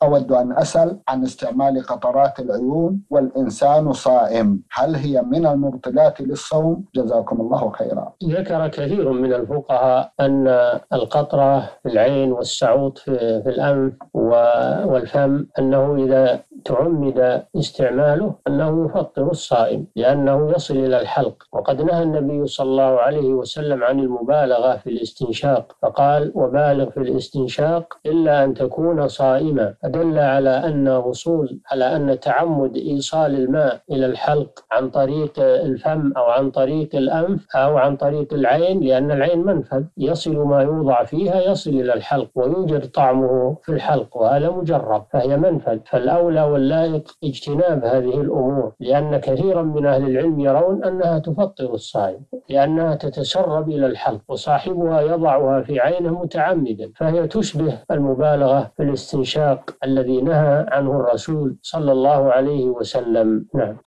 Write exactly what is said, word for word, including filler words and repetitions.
أود أن أسأل عن استعمال قطرات العيون والإنسان صائم، هل هي من المبطلات للصوم؟ جزاكم الله خيرا. ذكر كثير من الفقهاء أن القطرة في العين والسعوط في, في الأنف والفم أنه إذا تعمد استعماله أنه يفطر الصائم لأنه يصل إلى الحلق. وقد نهى النبي صلى الله عليه وسلم عن المبالغة في الاستنشاق فقال: وبالغ في الاستنشاق إلا أن تكون صائما، فدل على أن وصول على أن تعمد إيصال الماء إلى الحلق عن طريق الفم أو عن طريق الأنف أو عن طريق العين، لأن العين منفذ يصل ما يوضع فيها يصل إلى الحلق ويوجد طعمه في الحلق، وهذا مجرب فهي منفذ. فالأولى واللائق اجتناب هذه الأمور، لأن كثيرا من أهل العلم يرون أنها تفطر الصائم لأنها تتسرب إلى الحلق وصاحبها يضعها في عينه متعمدا، فهي تشبه المبالغة في الاستنشاق الذي نهى عنه الرسول صلى الله عليه وسلم. نعم.